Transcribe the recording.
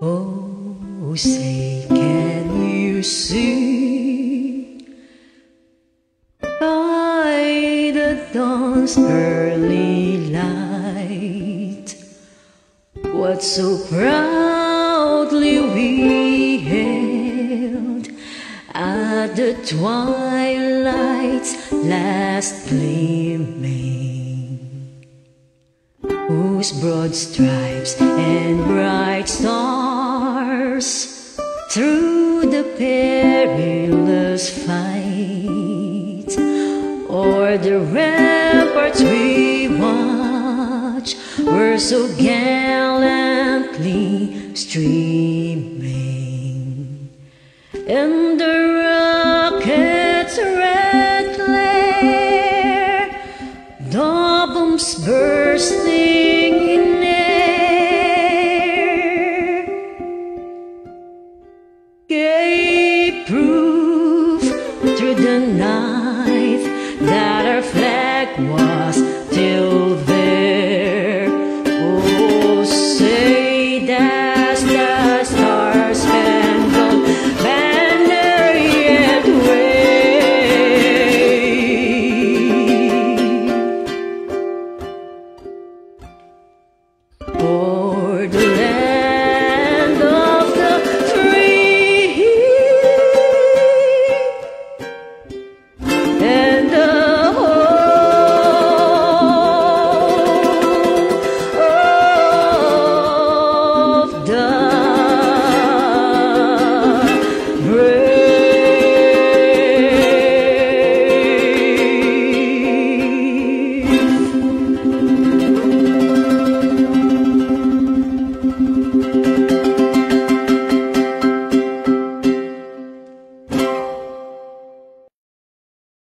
Oh, say, can you see by the dawn's early light what so proudly we hailed at the twilight's last gleaming, whose broad stripes and bright stars through the perilous fight o'er the ramparts we watch were so gallantly streaming, and the